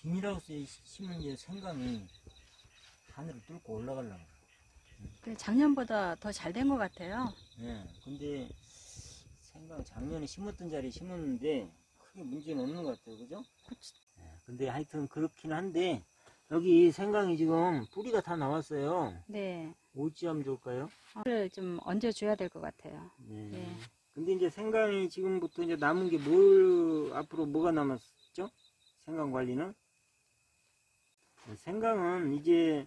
비닐하우스에 심은 이제 생강이 하늘을 뚫고 올라가려고. 작년보다 더 잘 된 것 같아요. 예. 근데 생강 작년에 심었던 자리에 심었는데 크게 문제는 없는 것 같아요. 그죠? 예. 근데 하여튼 그렇긴 한데 여기 생강이 지금 뿌리가 다 나왔어요. 네. 어찌 하면 좋을까요? 물을 좀 얹어줘야 될 것 같아요. 네. 네. 근데 이제 생강이 지금부터 이제 남은 게 앞으로 뭐가 남았죠? 생강 관리는? 생강은 이제,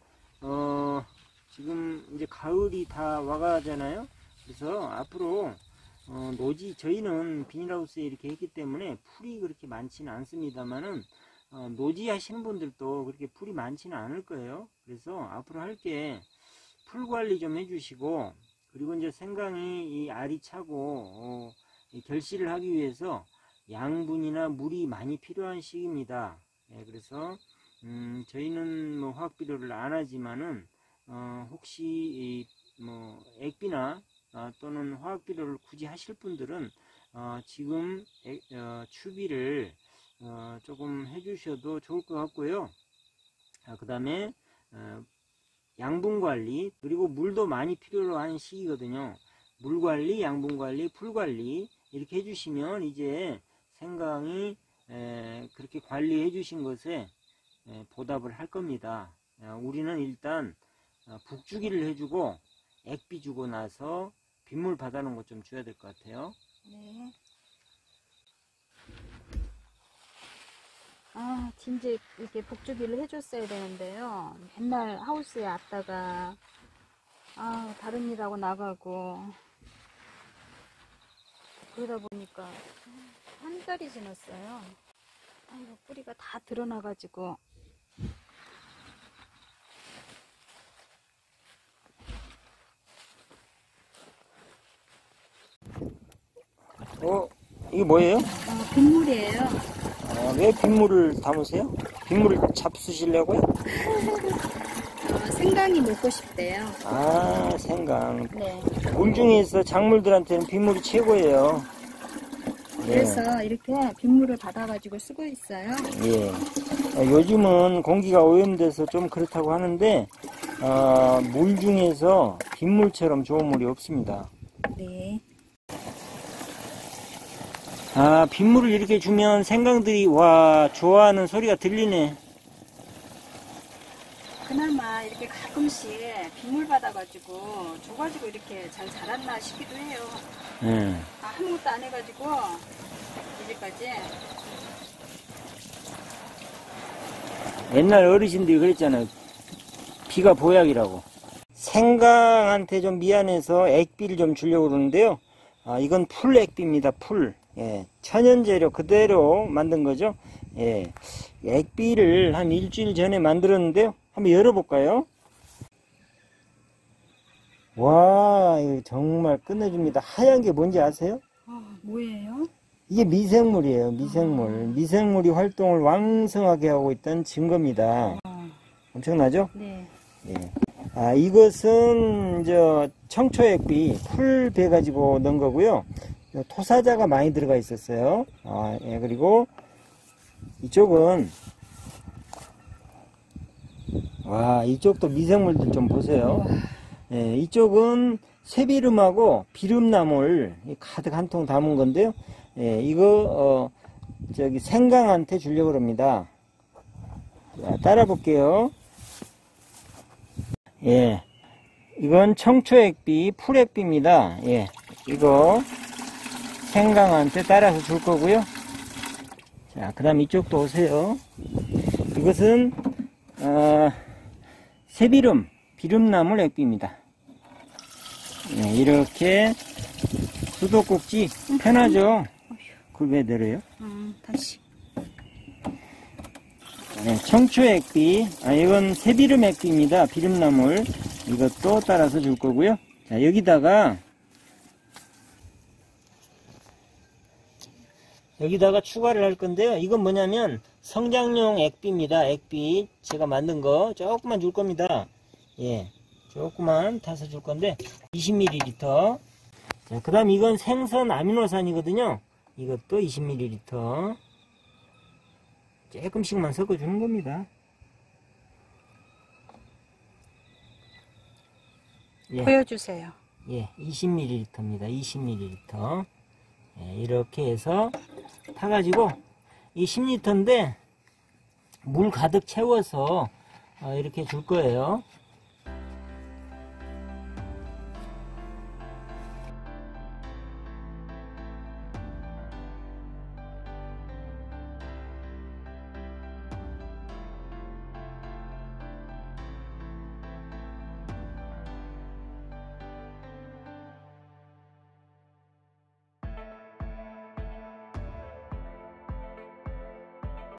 지금 이제 가을이 다 와가잖아요? 그래서 앞으로, 저희는 비닐하우스에 이렇게 했기 때문에 풀이 그렇게 많지는 않습니다만은, 노지 하시는 분들도 그렇게 풀이 많지는 않을 거예요. 그래서 앞으로 할 게 풀 관리 좀 해주시고, 그리고 이제 생강이 이 알이 차고 결실을 하기 위해서 양분이나 물이 많이 필요한 시기입니다. 예, 그래서 저희는 뭐 화학 비료를 안 하지만은 혹시 뭐 액비나 또는 화학 비료를 굳이 하실 분들은 지금 추비를 조금 해주셔도 좋을 것 같고요. 그 다음에 양분 관리, 그리고 물도 많이 필요로 하는 시기거든요. 물 관리, 양분 관리, 풀 관리 이렇게 해주시면 이제 생강이 그렇게 관리해 주신 것에 보답을 할 겁니다. 우리는 일단 북주기를 해주고 액비 주고 나서 빗물 받아놓은 것 좀 줘야 될 것 같아요. 네. 진짜 이렇게 복주기를 해줬어야 되는데요. 맨날 하우스에 왔다가, 다른 일하고 나가고, 그러다 보니까 한 달이 지났어요. 아이고, 뿌리가 다 드러나가지고. 이게 뭐예요? 빗물이에요. 왜 빗물을 담으세요? 빗물을 잡수시려고요? 생강이 먹고 싶대요. 생강. 네. 물 중에서 작물들한테는 빗물이 최고예요. 그래서 이렇게 빗물을 받아가지고 쓰고 있어요. 예. 요즘은 공기가 오염돼서 좀 그렇다고 하는데, 물 중에서 빗물처럼 좋은 물이 없습니다. 네. 빗물을 이렇게 주면 생강들이 좋아하는 소리가 들리네. 그나마 이렇게 가끔씩 빗물 받아가지고 줘가지고 이렇게 잘 자랐나 싶기도 해요. 아무것도 안 해가지고 이제까지. 옛날 어르신들이 그랬잖아요. 비가 보약이라고. 생강한테 좀 미안해서 액비를 좀 주려고 그러는데요. 이건 풀 액비입니다. 풀. 예, 천연재료 그대로 만든 거죠. 예, 액비를 한 일주일 전에 만들었는데요. 한번 열어볼까요? 와, 이거 정말 끝내줍니다. 하얀 게 뭔지 아세요? 뭐예요? 이게 미생물이에요. 미생물. 미생물이 활동을 왕성하게 하고 있다는 증거입니다. 엄청나죠? 네. 예. 이것은 청초액비 풀 배 가지고 넣은 거고요. 토사자가 많이 들어가 있었어요. 예, 그리고 이쪽은 이쪽도 미생물들 좀 보세요. 예, 이쪽은 새비름하고 비름나물 가득 한 통 담은 건데요. 예, 이거 생강한테 주려고 합니다. 자, 따라 볼게요. 예, 이건 청초액비 풀액비입니다. 예, 이거 생강한테 따라서 줄 거고요. 자, 그 다음 이쪽도 오세요. 이것은 새비름, 비름나물 액비입니다. 네, 이렇게 수도꼭지 편하죠? 그걸 왜 내려요? 다시. 네, 청초액비, 이건 새비름 액비입니다. 비름나물. 이것도 따라서 줄 거고요. 자, 여기다가 추가를 할 건데요. 이건 뭐냐면 성장용 액비입니다. 액비 제가 만든 거 조금만 줄 겁니다. 예, 조금만 타서 줄 건데 20ml. 자, 그 다음 이건 생선 아미노산이거든요. 이것도 20ml. 조금씩만 섞어주는 겁니다. 예. 보여주세요. 예, 20ml입니다. 20ml. 예, 이렇게 해서 타가지고 이 10리터인데 물 가득 채워서 이렇게 줄 거예요.